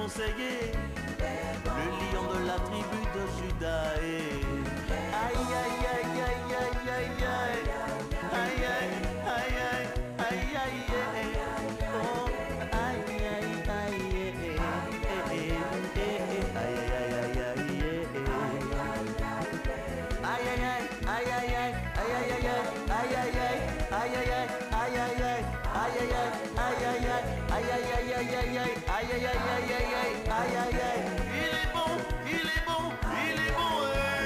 conseiller, le lion de la tribu de Juda. Aïe aïe aïe aïe aïe aïe aïe aïe aïe aïe aïe aïe oh aïe aïe aïe aïe il est bon, il est bon, il est bon.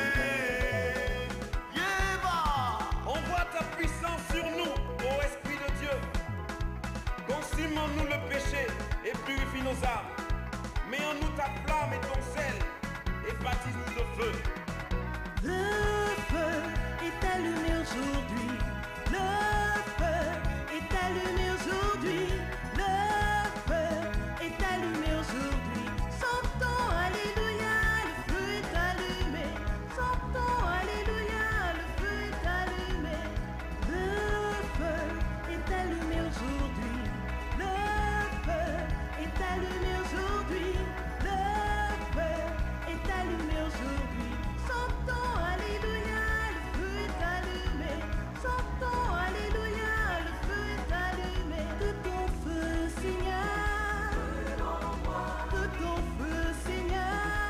On voit ta puissance sur nous, ô Esprit de Dieu. Consume en nous le péché et purifie nos âmes. Mets en nous ta flamme et ton sel et baptise-nous de feu. Le feu est allumé aujourd'hui. Le feu est allumé aujourd'hui. Le feu est allumé aujourd'hui. Chantons Alléluia, le feu est allumé. Chantons Alléluia, le feu est allumé. Le feu est allumé aujourd'hui. Le feu est allumé aujourd'hui. Le feu est allumé aujourd'hui. Chantons Alléluia, le feu est allumé. Chantons Alléluia, le feu est allumé. De ton feu, Seigneur. De ton feu, Seigneur.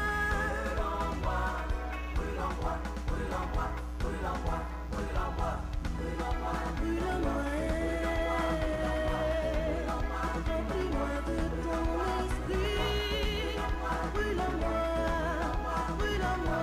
Brûle-moi, remplis-moi de ton esprit. Brûle-moi, brûle-moi.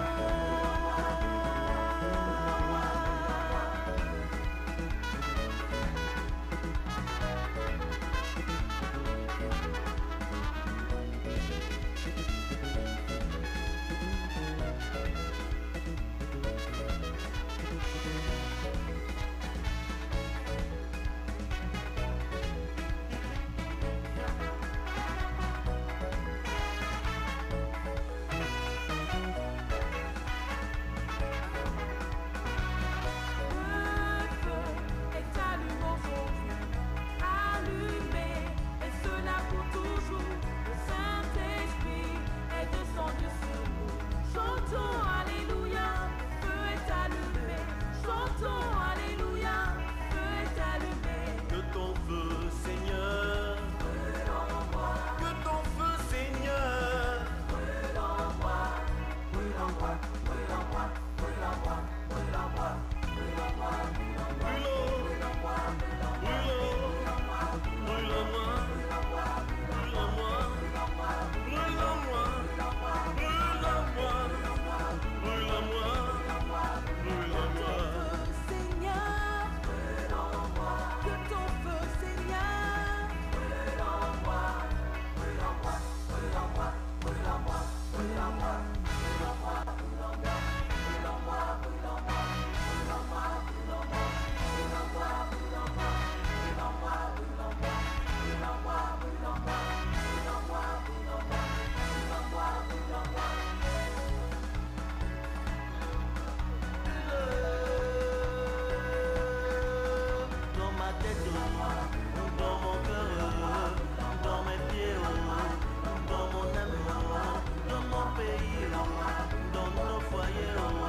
Dans mon pays, dans nos foyers.